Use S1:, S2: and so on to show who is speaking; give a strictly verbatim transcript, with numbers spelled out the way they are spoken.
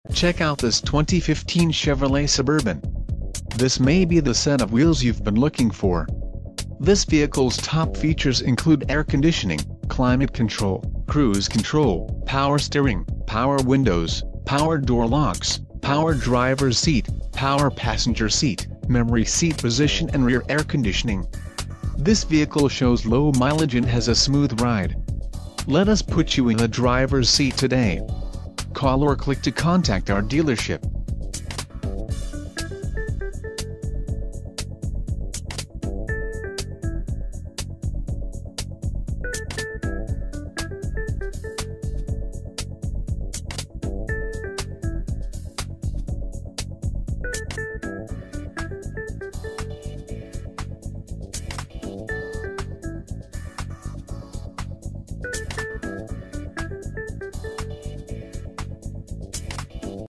S1: Check out this twenty fifteen Chevrolet Suburban. This may be the set of wheels you've been looking for. This vehicle's top features include air conditioning, climate control, cruise control, power steering, power windows, power door locks, power driver's seat, power passenger seat, memory seat position and rear air conditioning. This vehicle shows low mileage and has a smooth ride. Let us put you in the driver's seat today. Call or click to contact our dealership.